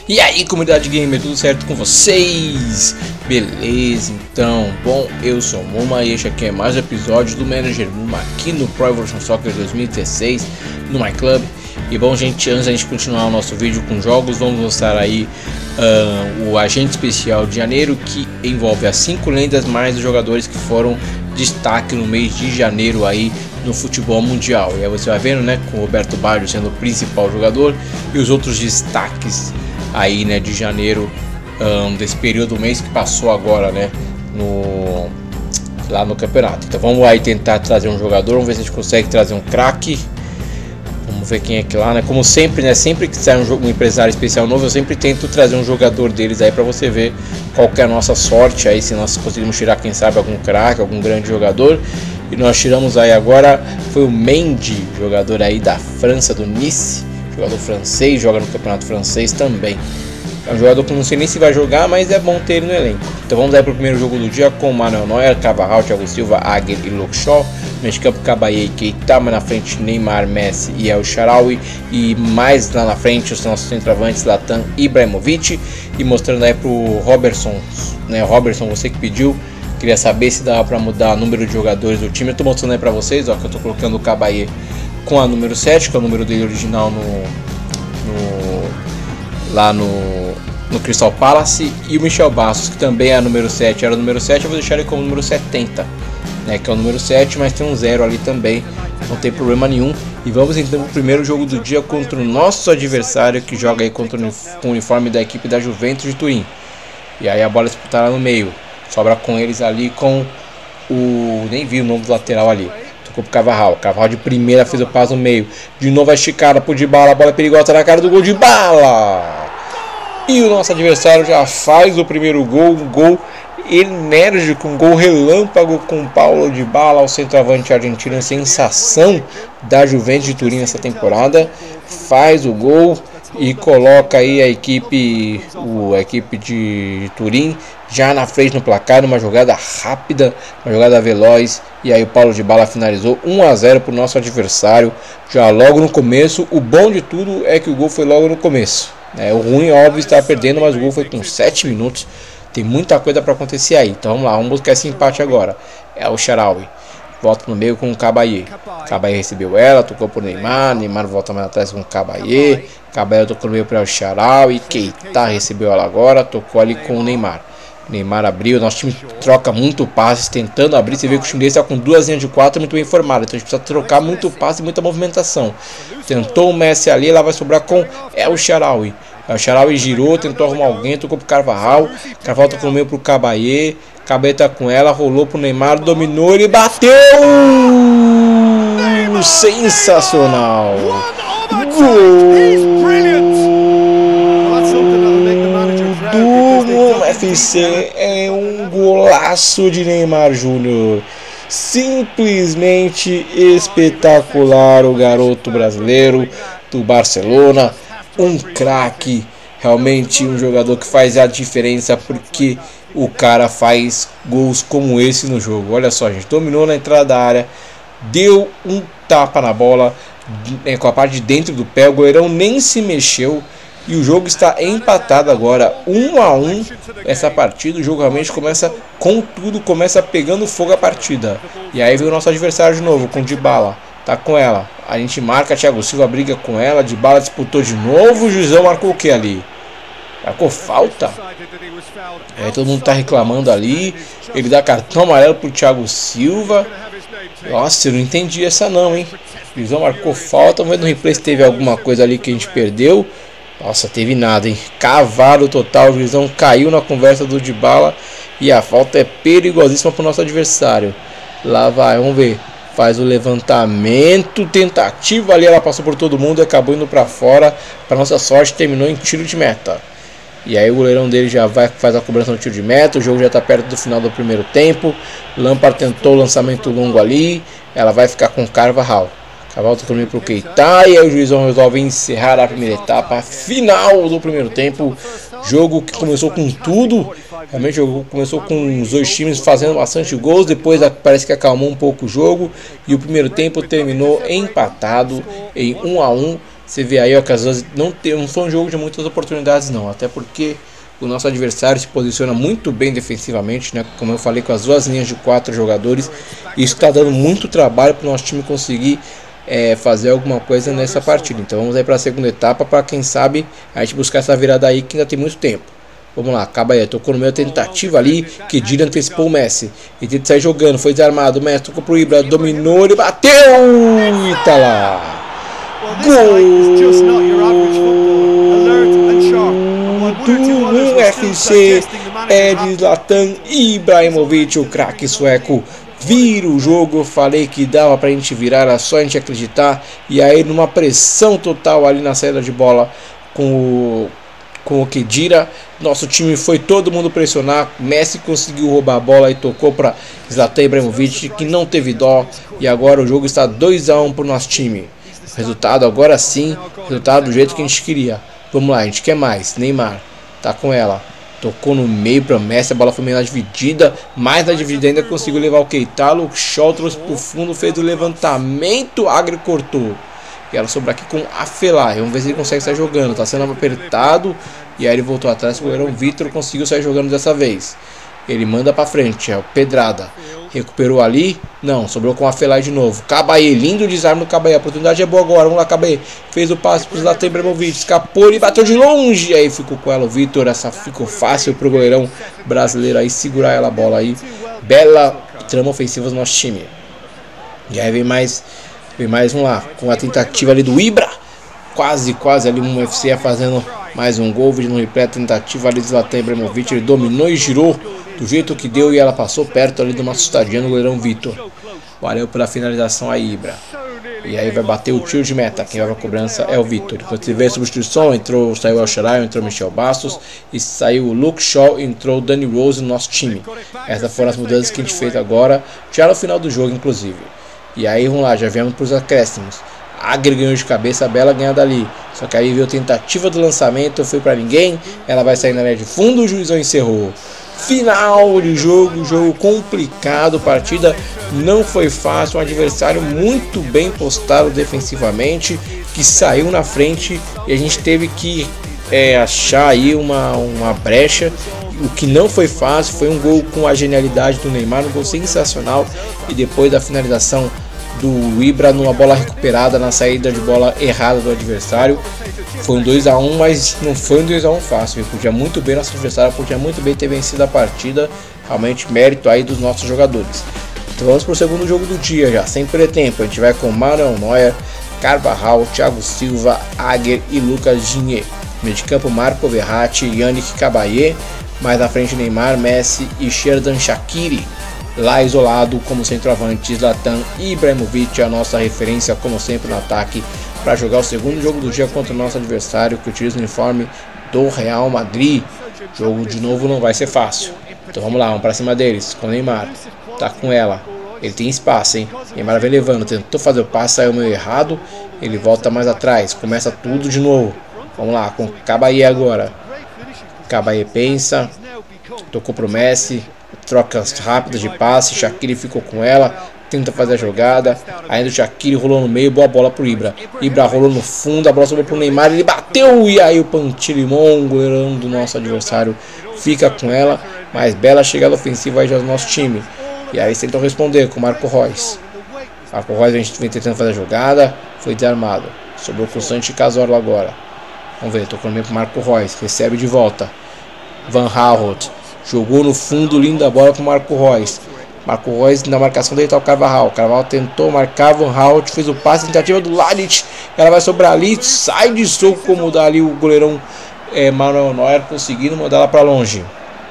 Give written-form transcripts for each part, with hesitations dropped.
E aí, comunidade gamer, tudo certo com vocês? Beleza, então, bom, eu sou o Muma e este aqui é mais um episódio do Manager Muma aqui no Pro Evolution Soccer 2016 no MyClub. E bom, gente, antes da gente continuar o nosso vídeo com jogos, vamos mostrar aí o agente especial de janeiro, que envolve as 5 lendas mais os jogadores que foram destaque no mês de janeiro aí no futebol mundial. E aí você vai vendo, né, com o Roberto Baggio sendo o principal jogador e os outros destaques aí, né, de janeiro, desse período do mês que passou agora, né, lá no campeonato. Então vamos aí tentar trazer um jogador, vamos ver se a gente consegue trazer um craque. Vamos ver quem é que lá, né, como sempre, né, sempre que sai um empresário especial novo, eu sempre tento trazer um jogador deles aí para você ver qual que é a nossa sorte aí, se nós conseguimos tirar, quem sabe, algum craque, algum grande jogador. E nós tiramos aí agora, foi o Mendy, jogador aí da França, do Nice, jogador francês, joga no campeonato francês também. É um jogador que não sei nem se vai jogar, mas é bom ter ele no elenco. Então vamos aí para o primeiro jogo do dia com Manuel Neuer, Carvajal, Thiago Silva, Agüero e Luke Shaw. No meio de campo, Caballé e Keita, mas na frente Neymar, Messi e El Shaarawy. E mais lá na frente os nossos centroavantes Zlatan e Ibrahimovic. E mostrando aí para o Robertson, né? Robertson, você que pediu. Queria saber se dava para mudar o número de jogadores do time. Eu estou mostrando aí para vocês, ó, que eu estou colocando o Caballé com a número 7, que é o número dele original lá no Crystal Palace, e o Michel Bastos, que também é a número 7, era o número 7, eu vou deixar ele como número 70, né, que é o número 7, mas tem um 0 ali também, não tem problema nenhum. E vamos então para o primeiro jogo do dia contra o nosso adversário, que joga aí com o uniforme da equipe da Juventus de Turim. E aí a bola disputada no meio, sobra com eles ali com o... nem vi o nome do lateral ali. Tocou pro Carvajal de primeira, fez o passo no meio. De novo a esticada pro Dybala, a bola é perigosa na cara do gol de Dybala. E o nosso adversário já faz o primeiro gol, um gol enérgico, um gol relâmpago com Paulo Dybala, o centroavante argentino, a sensação da Juventus de Turim nessa temporada. Faz o gol e coloca aí a equipe de Turim já na frente no placar, numa jogada rápida, uma jogada veloz. E aí o Paulo Dybala finalizou 1-0 para o nosso adversário, já logo no começo. O bom de tudo é que o gol foi logo no começo, né? O ruim, óbvio, está perdendo, mas o gol foi com 7 minutos. Tem muita coisa para acontecer aí. Então vamos lá, vamos buscar esse empate agora. É o Shaarawy, volta no meio com o Caballé. Caballé recebeu ela, tocou por Neymar. Neymar volta mais atrás com o Caballé. Caballé tocou no meio para o Shaarawy. Keita recebeu ela agora, tocou ali com o Neymar. Neymar abriu, nosso time troca muito passes, tentando abrir. Você vê que o time dele está com duas linhas de 4 muito bem formado, então a gente precisa trocar muito passe e muita movimentação. Tentou o Messi ali, ela vai sobrar com El Shaarawy. El Shaarawy girou, tentou arrumar alguém, tocou pro Carvajal. Carvajal tocou no meio pro Caballé. Caballé tá com ela, rolou pro Neymar, dominou, ele bateu! Sensacional! Gol do FC, é um golaço de Neymar Júnior. Simplesmente espetacular, o garoto brasileiro do Barcelona. Um craque, realmente um jogador que faz a diferença, porque o cara faz gols como esse no jogo. Olha só, gente, dominou na entrada da área, deu um tapa na bola, com a parte de dentro do pé, o goleirão nem se mexeu. E o jogo está empatado agora, 1-1 essa partida. O jogo realmente começa com tudo, começa pegando fogo a partida. E aí vem o nosso adversário de novo, com Dybala, tá com ela. A gente marca, Thiago Silva briga com ela, Dybala disputou de novo, o juizão marcou o que ali? Marcou falta? Aí todo mundo tá reclamando ali, ele dá cartão amarelo pro Thiago Silva. Nossa, eu não entendi essa não, hein? O juizão marcou falta, vamos ver no replay se teve alguma coisa ali que a gente perdeu. Nossa, teve nada, hein? Cavalo total, o juizão caiu na conversa do Dybala. E a falta é perigosíssima para o nosso adversário. Lá vai, vamos ver. Faz o levantamento, tentativa ali, ela passou por todo mundo e acabou indo para fora. Para nossa sorte, terminou em tiro de meta. E aí o goleirão dele já faz a cobrança no tiro de meta. O jogo já está perto do final do primeiro tempo. Lampard tentou o lançamento longo ali. Ela vai ficar com o Carvajal. Carvajal tocou para o Keita, e aí o juizão resolve encerrar a primeira etapa, final do primeiro tempo. Jogo que começou com tudo, realmente o jogo começou com os dois times fazendo bastante gols, depois parece que acalmou um pouco o jogo, e o primeiro tempo terminou empatado em 1-1. Você vê aí, ó, que às vezes não foi um jogo de muitas oportunidades não, até porque o nosso adversário se posiciona muito bem defensivamente, né? Como eu falei, com as duas linhas de 4 jogadores. Isso está dando muito trabalho para o nosso time conseguir fazer alguma coisa nessa partida. Então vamos aí para a segunda etapa, para quem sabe a gente buscar essa virada aí, que ainda tem muito tempo. Vamos lá, acaba aí, tocou no meio, tentativa ali, Khedira antecipou o Messi. E tenta sair jogando, foi desarmado, o Messi tocou pro Ibra, dominou, ele bateu e tá lá. Gol do UFC, é de Zlatan Ibrahimovic, o craque sueco. Vira o jogo, eu falei que dava pra gente virar, era só a gente acreditar. E aí numa pressão total ali na saída de bola com o Khedira, nosso time foi todo mundo pressionar. Messi conseguiu roubar a bola e tocou para Zlatan Ibrahimovic, que não teve dó. E agora o jogo está 2-1 para o nosso time. Resultado agora sim, resultado do jeito que a gente queria. Vamos lá, a gente quer mais. Neymar tá com ela, tocou no meio para Messi, a bola foi meio na dividida, mais na dividida ainda conseguiu levar o Keita. O Shaw trouxe pro fundo, fez o levantamento, Agri cortou. E ela sobra aqui com a Fellaini. Vamos ver se ele consegue sair jogando. Tá sendo apertado. E aí ele voltou atrás. O goleirão Vitor conseguiu sair jogando dessa vez. Ele manda pra frente. É o Pedrada. Recuperou ali. Não, sobrou com a Fellaini de novo. Cabaye, lindo desarme no Cabaye. A oportunidade é boa agora. Vamos lá, Cabaye. Fez o passe pro Zlatan Ibrahimovic. Escapou e bateu de longe. Aí ficou com ela o Vitor. Essa ficou fácil pro goleirão brasileiro aí segurar ela a bola aí. Bela trama ofensiva do nosso time. E aí vem mais, vamos lá, com a tentativa ali do Ibra. Quase ali um UFC fazendo mais um gol. Vídeo no replay, a tentativa ali do Zlatan Ibrahimovic. Ele dominou e girou do jeito que deu e ela passou perto ali do nosso estadiano, o goleirão Vitor. Valeu pela finalização aí, Ibra. E aí vai bater o tiro de meta. Quem vai pra cobrança é o Vitor. Enquanto tiver a substituição, saiu o El Shaarawy, entrou o Michel Bastos. E saiu o Luke Shaw, entrou o Danny Rose no nosso time. Essas foram as mudanças que a gente fez agora, já no final do jogo inclusive. E aí vamos lá, já viemos para os acréscimos. Agri ganhou de cabeça, a Bela ganha dali. Só que aí veio a tentativa do lançamento, foi para ninguém. Ela vai sair na linha de fundo, o juizão encerrou. Final de jogo complicado, partida não foi fácil. Um adversário muito bem postado defensivamente, que saiu na frente e a gente teve que achar aí uma brecha. O que não foi fácil, foi um gol com a genialidade do Neymar, um gol sensacional. E depois da finalização do Ibra numa bola recuperada na saída de bola errada do adversário. Foi um 2-1, mas não foi um 2-1 fácil. Ele podia muito bem, nosso adversário podia muito bem ter vencido a partida. Realmente mérito aí dos nossos jogadores. Então vamos para o segundo jogo do dia já, sem perder tempo. A gente vai com Manuel Neuer, Carvajal, Thiago Silva, Agger e Lucas Digne. Meio de campo, Marco Verratti, Yannick Cabaye. Mais na frente, Neymar, Messi e Xherdan Shaqiri. Lá isolado como centroavante, Zlatan Ibrahimovic, a nossa referência como sempre no ataque, para jogar o segundo jogo do dia contra o nosso adversário, que utiliza o uniforme do Real Madrid. O jogo de novo não vai ser fácil. Então vamos lá, vamos para cima deles, com o Neymar. Tá com ela, ele tem espaço, hein? Neymar vem levando, tentou fazer o passe, saiu meio errado. Ele volta mais atrás, começa tudo de novo. Vamos lá, com Cabaye agora. Cabaye pensa, tocou pro Messi, trocas rápidas de passe, Shaqiri ficou com ela, tenta fazer a jogada, ainda o Shaqiri rolou no meio, boa bola pro Ibra. Ibra rolou no fundo, a bola sobrou pro Neymar, ele bateu e aí o Pantilimon, goleirão do nosso adversário, fica com ela, mas bela chegada ofensiva aí já do nosso time. E aí eles tentam responder com o Marco Reus. Marco Reus vem tentando fazer a jogada, foi desarmado, sobrou com o Santi Cazorla agora. Vamos ver, tocou no meio pro Marco Reus, recebe de volta. Van Aanholt jogou no fundo, linda bola pro Marco Reus. Marco Reus na marcação dele tá o Carvajal. Carvajal tentou marcar, Van Aanholt fez o passe, tentativa do Ladic. Ela vai sobrar ali, sai de soco como dá ali o goleirão Manuel Neuer, conseguindo mandar ela para longe.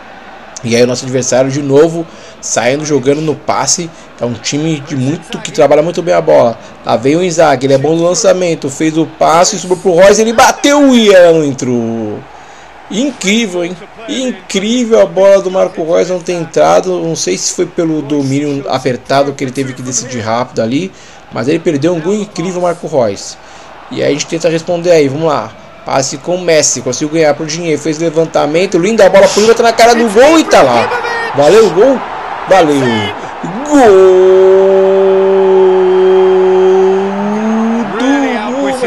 E aí o nosso adversário de novo saindo, jogando no passe. É um time que trabalha muito bem a bola. Lá veio o Inzaghi, ele é bom no lançamento, fez o passe, subiu pro Reus, ele bateu e ela não entrou. Incrível, hein? Incrível a bola do Marco Reus não ter entrado. Não sei se foi pelo domínio apertado que ele teve que decidir rápido ali, mas ele perdeu um gol incrível, Marco Reus. E aí a gente tenta responder aí, vamos lá. Passe com o Messi, conseguiu ganhar pro dinheiro, fez levantamento, linda bola por cima, tá na cara do gol e tá lá. Valeu o gol? Valeu. Gol do UFC.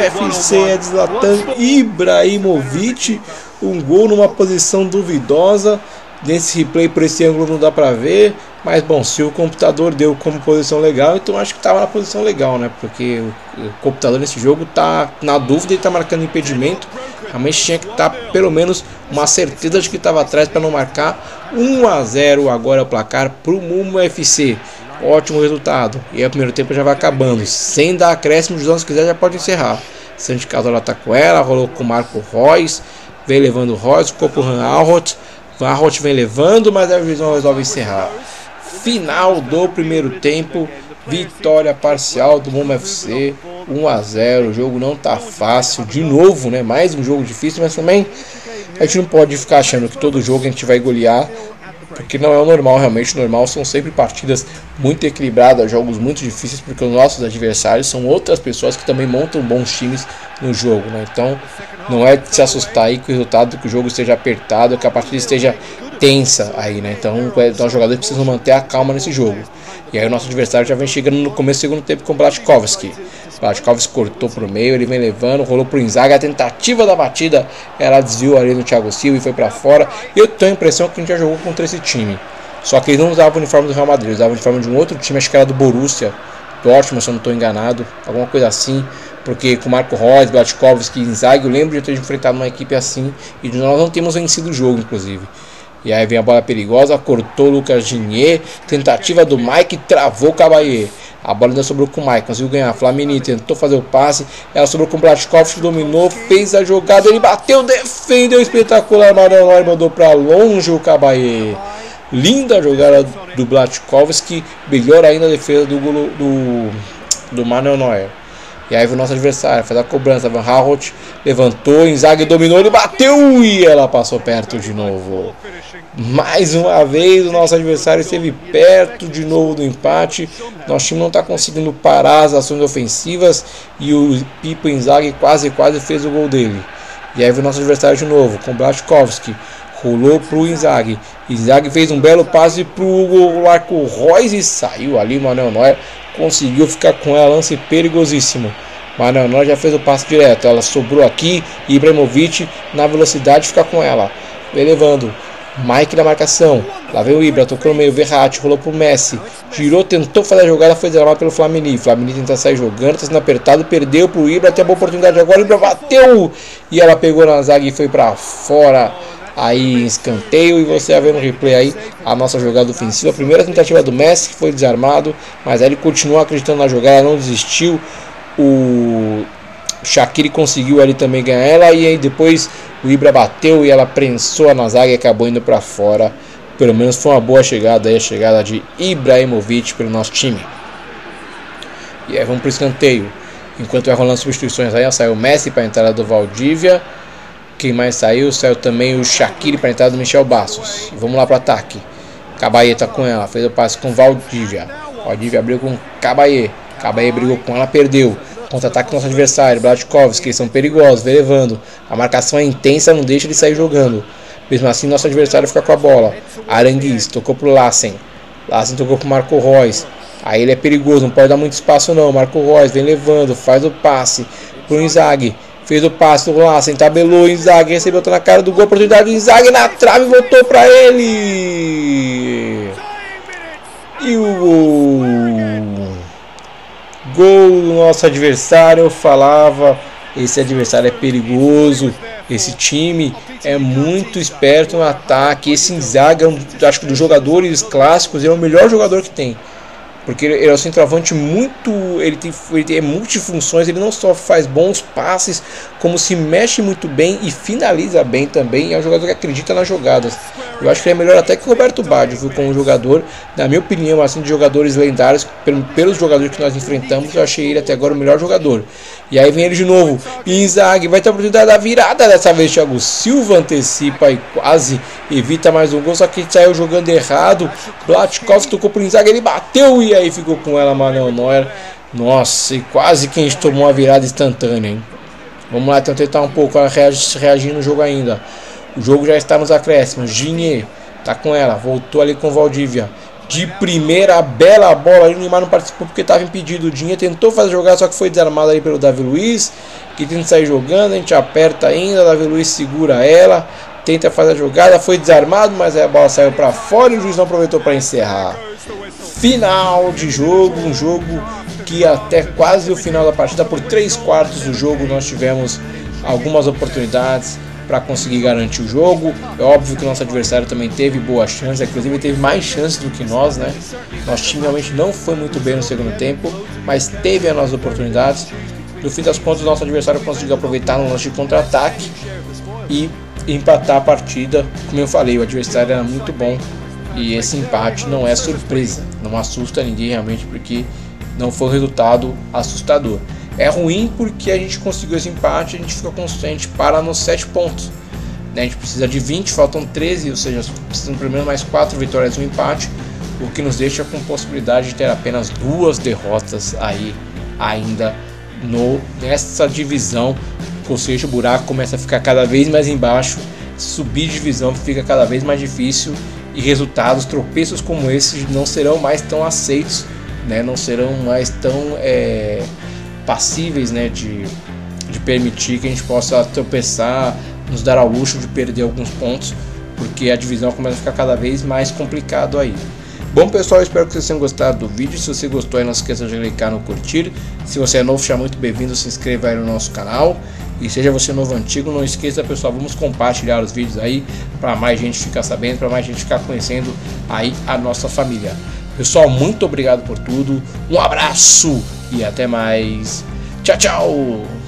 FC é de Zlatan Ibrahimovic. Um gol numa posição duvidosa. Nesse replay por esse ângulo não dá pra ver. Mas bom, se o computador deu como posição legal, então acho que estava na posição legal, né? Porque o computador nesse jogo tá na dúvida e tá marcando impedimento. Realmente tinha que estar pelo menos uma certeza de que estava atrás para não marcar. 1 a 0 agora é o placar pro Momo FC. Ótimo resultado. E aí o primeiro tempo já vai acabando. Sem dar acréscimo, se quiser já pode encerrar. Santi Cazorla tá com ela, rolou com o Marco Reus. Vem levando o Reus, ficou pro Van Aanholt. Van Aanholt vem levando, mas a divisão resolve encerrar. Final do primeiro tempo. Vitória parcial do Momo FC. 1 a 0. O jogo não tá fácil. De novo, né? Mais um jogo difícil, mas também a gente não pode ficar achando que todo jogo a gente vai golear, porque não é o normal. Realmente o normal são sempre partidas muito equilibradas, jogos muito difíceis, porque os nossos adversários são outras pessoas que também montam bons times no jogo, né? Então não é de se assustar aí com o resultado, que o jogo esteja apertado, que a partida esteja tensa aí, né? Então os jogadores precisam manter a calma nesse jogo. E aí o nosso adversário já vem chegando no começo do segundo tempo com o Blatkovski. Blatkovski cortou pro meio, ele vem levando, rolou pro Inzaghi. A tentativa da batida, ela desviou ali no Thiago Silva e foi pra fora. E eu tenho a impressão que a gente já jogou contra esse time. Só que eles não usavam o uniforme do Real Madrid, eles usavam o uniforme de um outro time, acho que era do Borussia Dortmund, se eu não estou enganado, alguma coisa assim. Porque com Marco Reus, Blatkovski e Inzaghi, eu lembro de ter enfrentado uma equipe assim. E nós não temos vencido o jogo, inclusive. E aí vem a bola perigosa, cortou o Lucas Digne, tentativa do Mike, travou o Caballé. A bola ainda sobrou com o Mike, conseguiu ganhar. Flamini tentou fazer o passe, ela sobrou com o Blatkovski, dominou, fez a jogada, ele bateu, defendeu espetacular, Manuel mandou para longe o Caballé. Linda jogada do Blatkovski, melhor ainda a defesa do Manuel Neuer. E aí o nosso adversário faz a cobrança, Van Aanholt levantou, Inzaghi dominou, ele bateu e ela passou perto de novo. Mais uma vez o nosso adversário esteve perto de novo do empate. Nosso time não está conseguindo parar as ações ofensivas e o Pipo Inzaghi quase fez o gol dele. E aí o nosso adversário de novo, com Blatkovski, rolou para o Inzaghi. Inzaghi fez um belo passe para o Marco Reus e saiu ali o Manuel Neuer. Conseguiu ficar com ela, lance perigosíssimo. Manuel Neuer já fez o passe direto. Ela sobrou aqui. Ibrahimovic na velocidade fica com ela. Vem levando. Mike na marcação. Lá vem o Ibra, tocou no meio. Verratti rolou pro Messi. Girou, tentou fazer a jogada. Foi desarmado pelo Flamini. Flamini tenta sair jogando. Tá sendo apertado. Perdeu pro Ibra. Tem a boa oportunidade agora. O Ibra bateu. E ela pegou na zaga e foi pra fora. Aí escanteio, e você vai ver no replay aí a nossa jogada ofensiva. A primeira tentativa do Messi, que foi desarmado, mas aí ele continuou acreditando na jogada, não desistiu. O Shaqiri conseguiu ali também ganhar ela, e aí depois o Ibra bateu e ela prensou na zaga e acabou indo para fora. Pelo menos foi uma boa chegada aí, a chegada de Ibrahimovic pelo nosso time. E aí vamos para o escanteio. Enquanto vai rolando substituições aí, saiu o Messi para a entrada do Valdívia. Quem mais saiu? Saiu também o Shaqiri para a entrada do Michel Bastos. E vamos lá para o ataque. Caballé tá com ela, fez o passe com Valdívia. Valdívia abriu com Caballé. Caballé brigou com ela, perdeu. Contra-ataque do nosso adversário, Blatkovski, eles são perigosos, vem levando. A marcação é intensa, não deixa ele sair jogando. Mesmo assim, nosso adversário fica com a bola. Aranguiz tocou pro Lassen. Lassen tocou pro Marco Reus. Aí ele é perigoso, não pode dar muito espaço não. Marco Reus vem levando, faz o passe pro Inzaghi. Fez o passe do Lassen, tabelou, Inzaghi recebeu, tá na cara do gol, oportunidade do Inzaghi na trave, voltou pra ele. E o gol do nosso adversário. Eu falava, esse adversário é perigoso, esse time é muito esperto no ataque. Esse Inzaghi, acho que dos jogadores clássicos, ele é o melhor jogador que tem. Porque ele é um centroavante muito... Ele tem multifunções, ele não só faz bons passes, como se mexe muito bem e finaliza bem também. É um jogador que acredita nas jogadas. Eu acho que ele é melhor até que o Roberto Baggio, viu, como jogador. Na minha opinião, assim, de jogadores lendários, pelos jogadores que nós enfrentamos, eu achei ele até agora o melhor jogador. E aí vem ele de novo. Inzaghi vai ter a oportunidade da virada. Dessa vez Thiago Silva antecipa e quase evita mais um gol, só que ele saiu jogando errado. Blatkovski tocou pro Inzaghi, ele bateu e aí ficou com ela Manuel Neuer. Nossa, e quase que a gente tomou uma virada instantânea, hein? Vamos lá, então tentar um pouco reagir no jogo ainda. O jogo já está nos acréscimos. Digne tá com ela, voltou ali com Valdívia. de primeira, bela bola ali. O Neymar não participou porque estava impedido. O Dinha tentou fazer jogada, só que foi desarmado ali pelo Davi Luiz, que tenta sair jogando. A gente aperta ainda, o Davi Luiz segura ela, tenta fazer a jogada, foi desarmado, mas aí a bola saiu para fora e o juiz não aproveitou para encerrar. Final de jogo, um jogo que até quase o final da partida, por 3/4 do jogo, nós tivemos algumas oportunidades para conseguir garantir o jogo. É óbvio que o nosso adversário também teve boas chances, inclusive teve mais chances do que nós, né? Nosso time realmente não foi muito bem no segundo tempo, mas teve as nossas oportunidades. No fim das contas, o nosso adversário conseguiu aproveitar no lance de contra-ataque e empatar a partida. Como eu falei, o adversário era muito bom e esse empate não é surpresa, não assusta ninguém realmente, porque não foi um resultado assustador. É ruim porque a gente conseguiu esse empate, a gente fica constante para nos 7 pontos. Né? A gente precisa de 20, faltam 13, ou seja, precisamos pelo menos mais 4 vitórias e um empate, o que nos deixa com possibilidade de ter apenas 2 derrotas aí ainda nessa divisão. Ou seja, o buraco começa a ficar cada vez mais embaixo, subir de divisão fica cada vez mais difícil e resultados, tropeços como esses não serão mais tão aceitos, né? Não serão mais tão passíveis, né, de permitir que a gente possa tropeçar, nos dar ao luxo de perder alguns pontos, porque a divisão começa a ficar cada vez mais complicado aí. Bom pessoal, espero que vocês tenham gostado do vídeo. Se você gostou, não esqueça de clicar no curtir. Se você é novo, seja muito bem-vindo, se inscreva aí no nosso canal. E seja você novo ou antigo, não esqueça pessoal, vamos compartilhar os vídeos aí para mais gente ficar sabendo, para mais gente ficar conhecendo aí a nossa família. Pessoal, muito obrigado por tudo, um abraço e até mais. Tchau, tchau!